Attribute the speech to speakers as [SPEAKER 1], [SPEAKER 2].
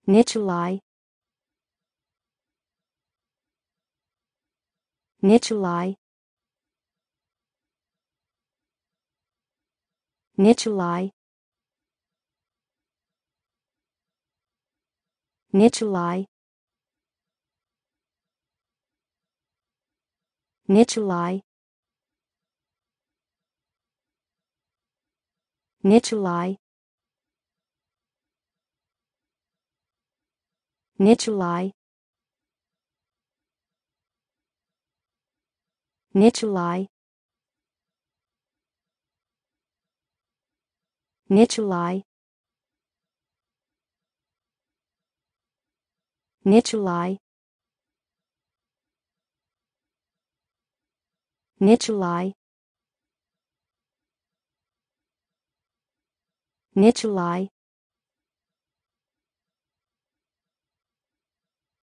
[SPEAKER 1] Nicholai, Nicholai, Nicholai, Nicholai, Nicholai, Nicholai, Nicholai, Nicholai, Nicholai, Nicholai, Nicholai, Nicholai,